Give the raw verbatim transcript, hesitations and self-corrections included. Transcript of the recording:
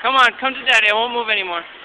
Come on, come to daddy. I won't move anymore.